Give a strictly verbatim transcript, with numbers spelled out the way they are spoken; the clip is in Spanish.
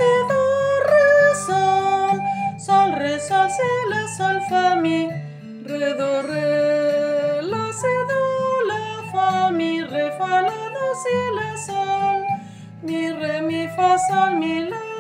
si, do, re, sol. Sol, re, sol, si, la, sol, fa, mi. Re, do, re, la, si, do, la, fa, mi. Re, fa, la, do, si, la, sol. Mi, re, mi, fa, sol, mi, la.